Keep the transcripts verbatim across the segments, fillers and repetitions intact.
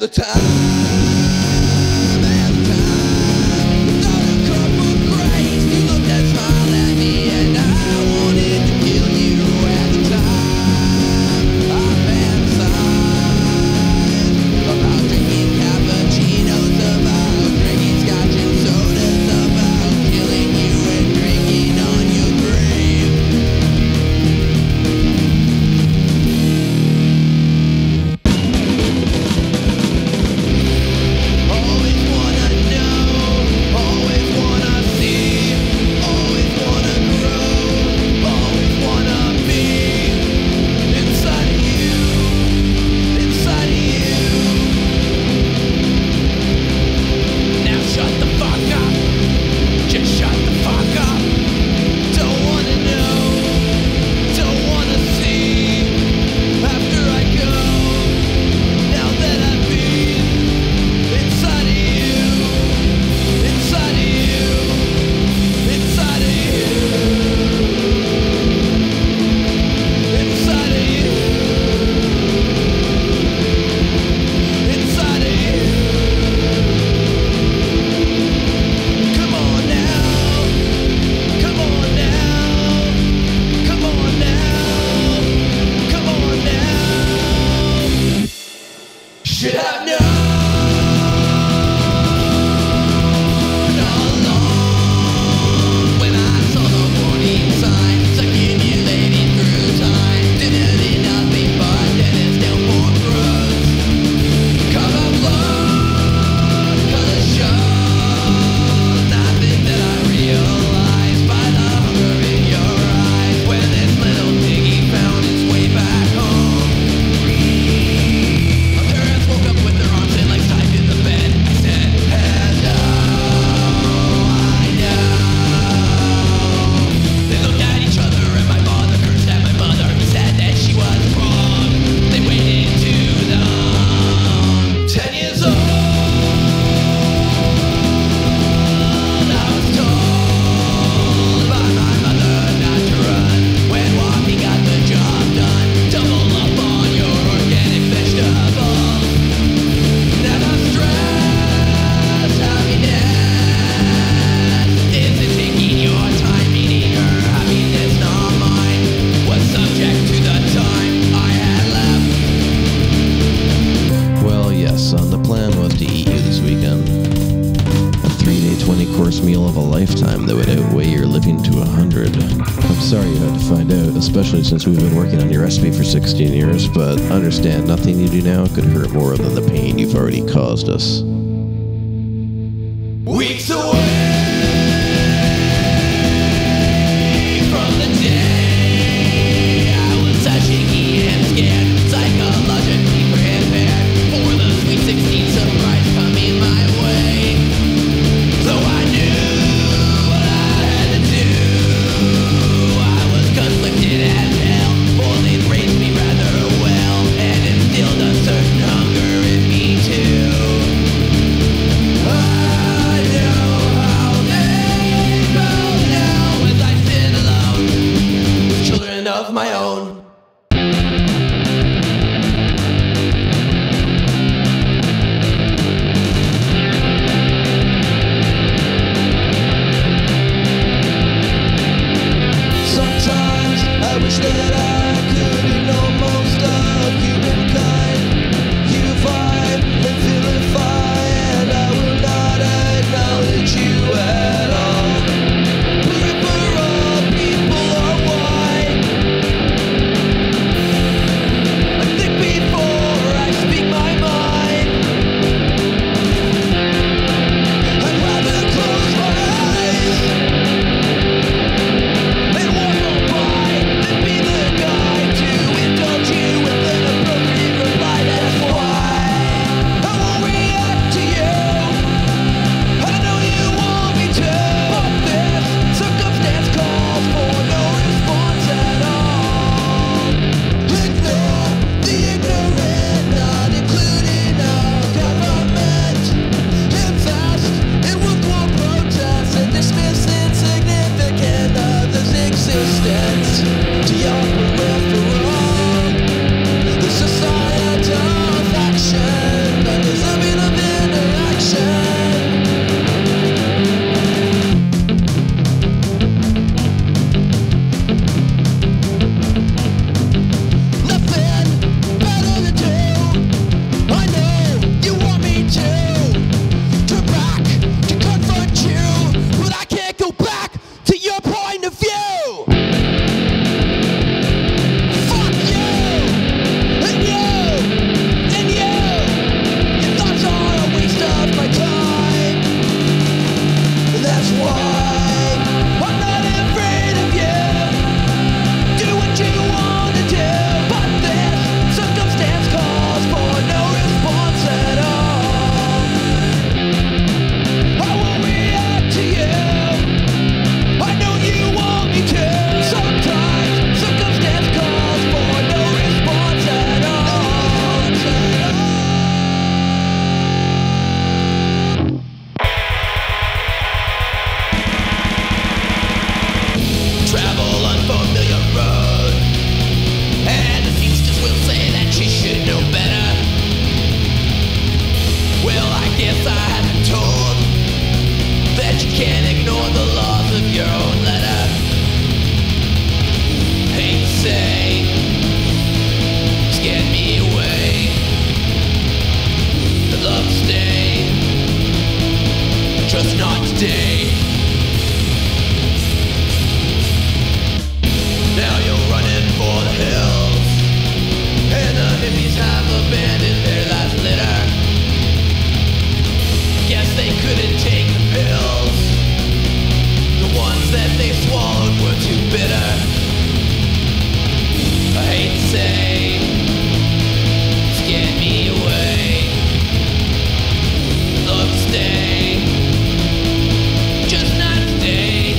the time. Meal of a lifetime that would outweigh your living to a hundred. I'm sorry you had to find out, especially since we've been working on your recipe for sixteen years, but understand nothing you do now could hurt more than the pain you've already caused us. Weeks away from the day I was touching and scared, psychologically prepared for the sweet sixteen surprise coming my way. So I knew what I had to do. I was conflicted as hell, for they'd raised me rather well and instilled a certain hunger in me too. I know just not today. Now you're running for the hills, and the hippies have abandoned their last litter. Guess they couldn't take the pills. The ones that they swallowed were too bitter. I hate to say, scared me away. Love to stay, just not today.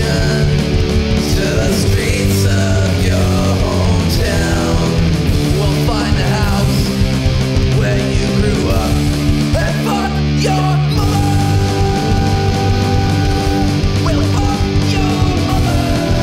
to the streets of your hometown. We'll find the house where you grew up and fuck your mother. We'll fuck your mother.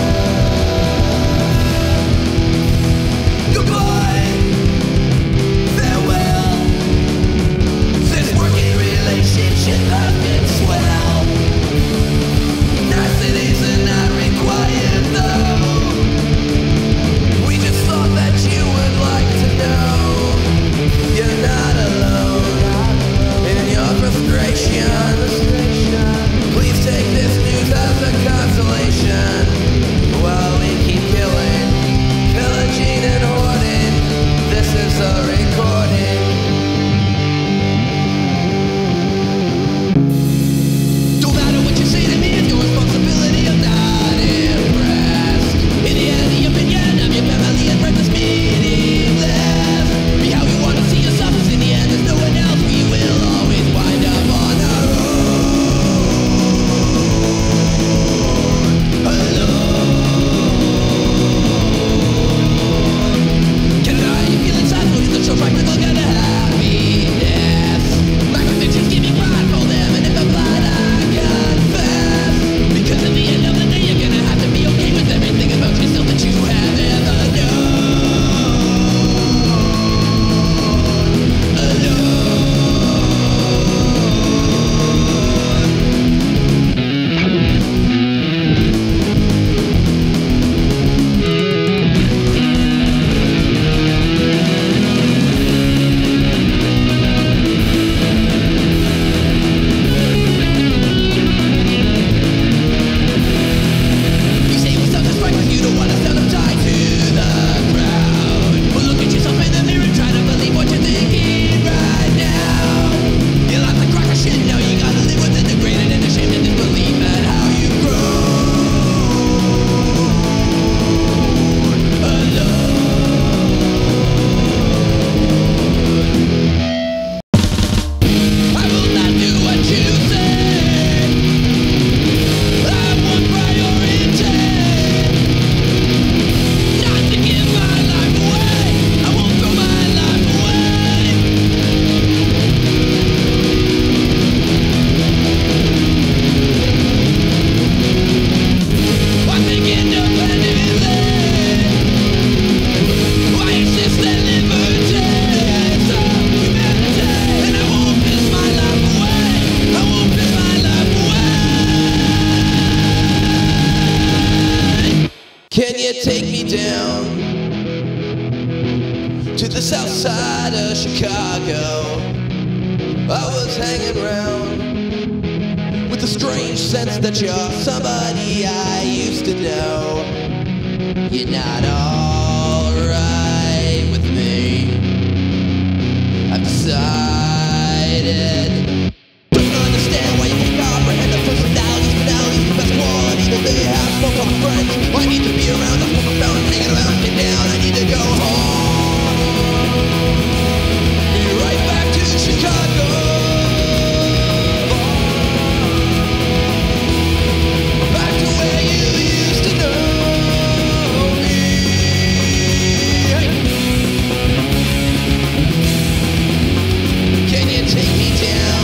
Goodbye, farewell. This working relationship has been swell. Niceties are not required though. We just thought that you would like to know you're not alone in your frustration. Please take this news as a consolation while we keep killing, pillaging and hoarding. This is a recording. Don't matter what you say to me, it's your responsibility. I'm not impressed. In the end, the opinion of your family and friends is meaningless. Be how you want to see yourself, 'cause in the end, there's no one else. We will always wind up on our own, alone. Can I you feel inside, so you can show practical kind of happiness. My convictions give me pride for them, and if I'm blind, I confess. Because at the end of the day, you're gonna have to be okay with everything about yourself that you have ever known. Alone. You say with self-respect, but you don't want to sound them tied to the ground. Well, look at yourself in the mirror, try to believe what you're thinking right now. You like the crack of shit, now you gotta live with it, degraded and ashamed, and disbelief at how you've grown. Alone. I will not do what you say. I want priority. Not to give my life away. I won't throw my life away. I think independently. I insist that liberty is a humanity. And I won't piss my life away. I won't piss my life away. Can you take me down to the south side of Chicago? I was hanging around with a strange sense that you're somebody I used to know. You're not alright with me. I've decided. Don't understand why you won't comprehend the personalities, finalities, the best quality that they have. Smoke on friends. I need to be around. I'm smoking down, hanging around, get down. I need to go home. Be right back to Chicago. Back to where you used to know me. Can you take me down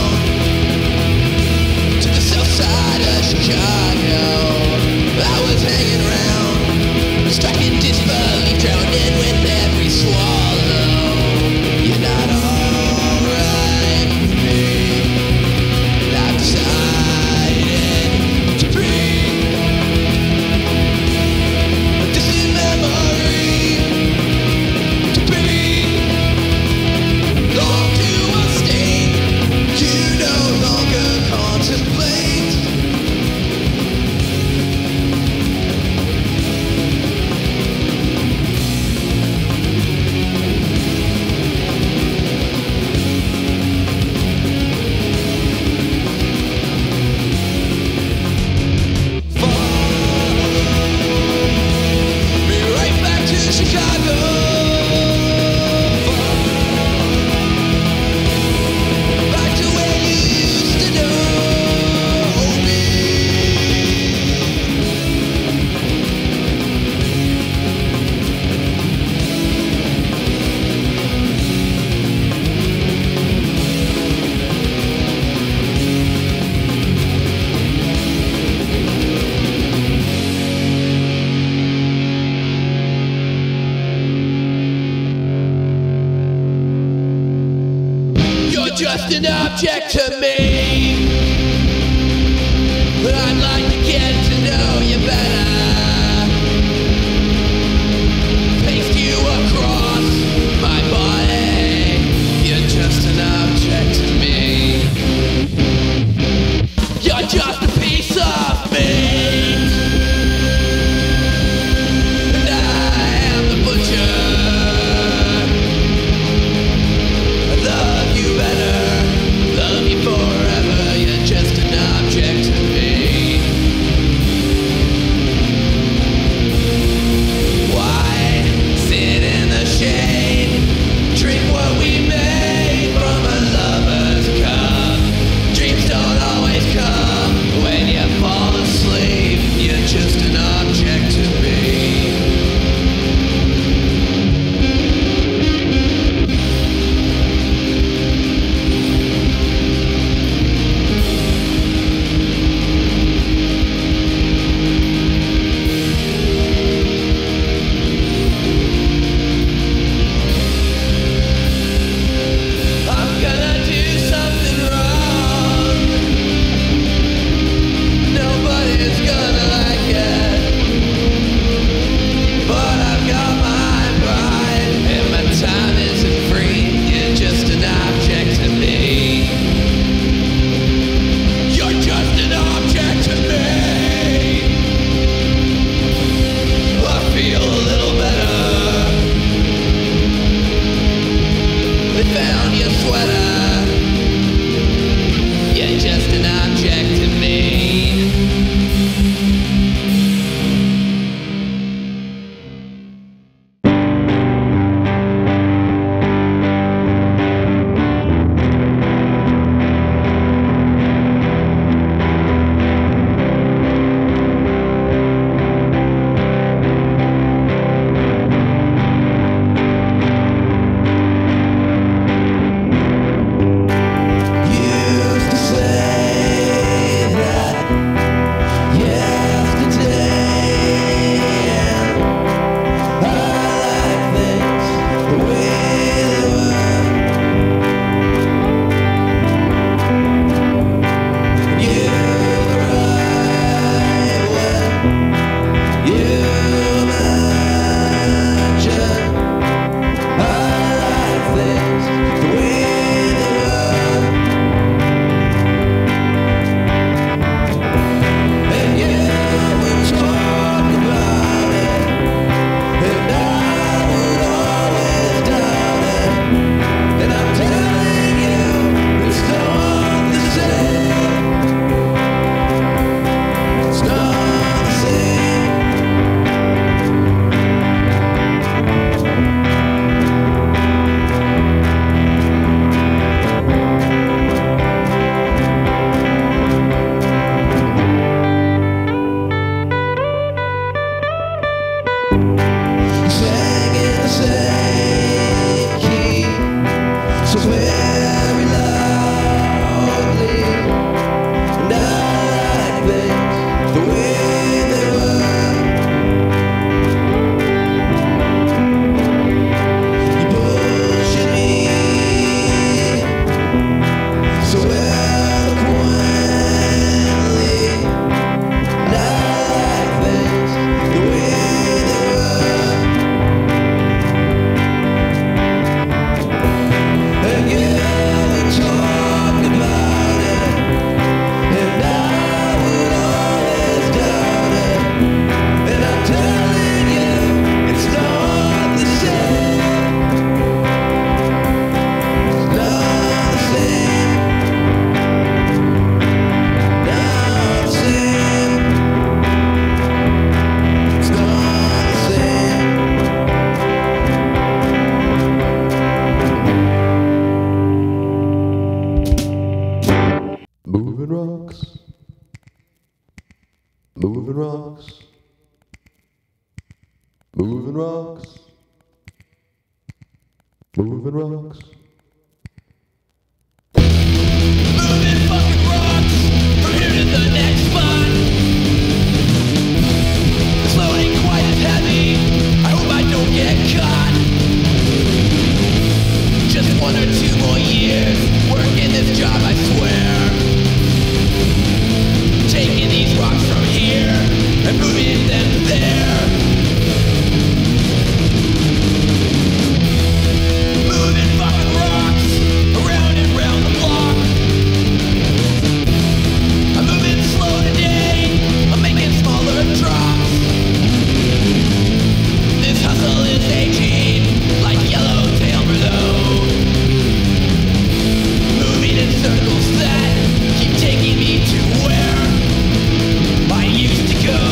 object to me. I'd like to get to know you better. Paste you across my body. You're just an object to me. You're just a piece of meat. And I am the butcher. I love you better, love you forever. You're just an object to me. Why sit in the shade? Drink what we made from a lover's cup. Dreams don't always come when you fall asleep. You're just an object to me. I'm gonna do something wrong. Nobody's gonna like it. But I've got my pride, and my time isn't free. You're just an object to me. You're just an object to me. I feel a little better. They found your sweater. You're just an object to me. Used to say that yesterday, and I like things the way they were. You were right when you imagined. I like things the way they were. And you would talk about it, and I would always doubt it. And I'm telling you, it's not the same. It's not the same. Sang in the same key, so very loudly. And I like things the way they were. You bullshit me so eloquently. And I like things the way they were. And you would talk about it, and I would always doubt it. And I'm telling you, it's not the same. It's not the same. Not the same. It's not the same. Moving rocks, moving rocks, moving rocks, moving rocks. Moving fucking rocks from here to the next spot. This load ain't quite as heavy. I hope I don't get caught. Just one or two more years working this job. rocks from here and moving them there. Moving fucking rocks around and round the block. I'm moving slow today, I'm making smaller drops. This hustle is aging like yellowtail Merlot, moving in circles that keep taking me to where I used to go.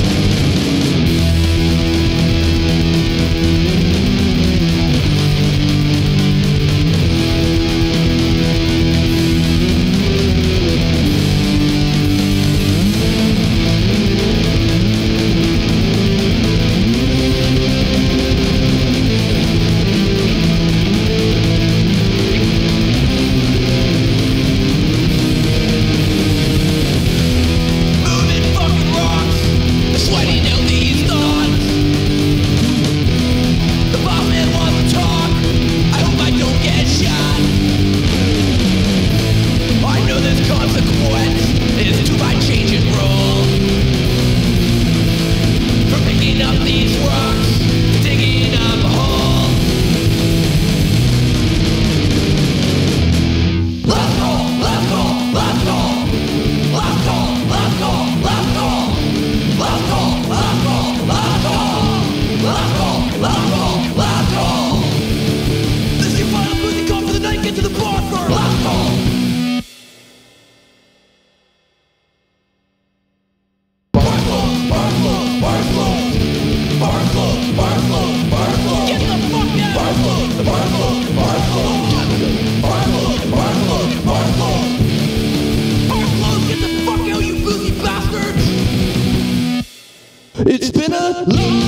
It's been a long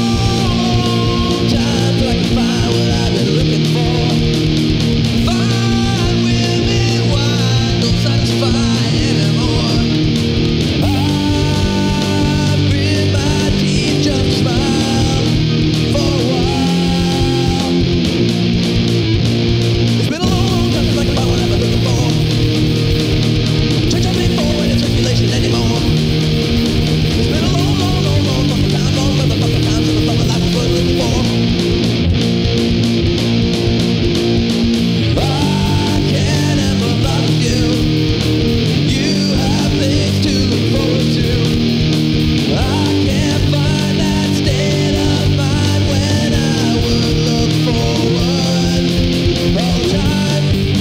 time till I can find what I've been looking for. Fine women, why don't satisfy anymore? I grit my teeth, just smile for a while. It's been a long time till I can find what I've been looking for. Church I've been for ain't in circulation anymore. It's been a long, long, long, long fucking time, long motherfucking time since I thought my life was worth living for. I can't empathize with you. You have things to look forward to. I can't find that state of mind when I would look forward all the time.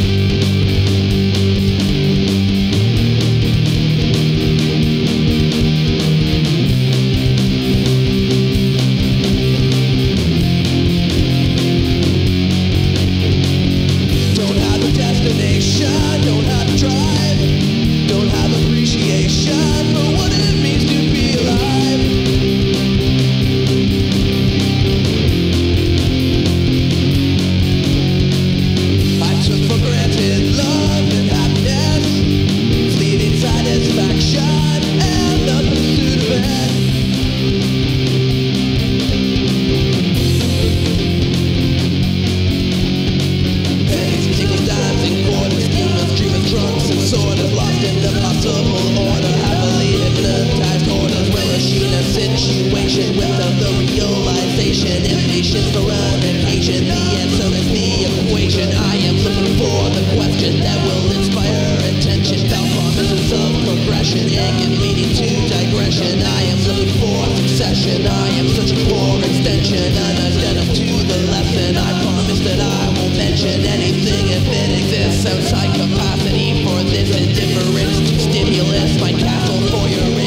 Don't have a destination, don't have drive, don't have appreciation for what it means to be alive. I took for granted love and happiness, fleeting satisfaction and the pursuit of it. Pennies, nickels, dimes, and quarters, schemers, dreamers, drunks, and sorters, lost in the possible order, happily hypnotized orders, where a machine of situation without the realization, impatience for an occasion, the answer is the equation. I am looking for the question that will inspire attention, found promises of progression and give meaning to digression. I am looking for succession, I am searching for extension, an addendum to the lesson. I promise that I won't mention anything if it exists outside capacity for this indifference to stimulus. My castle for your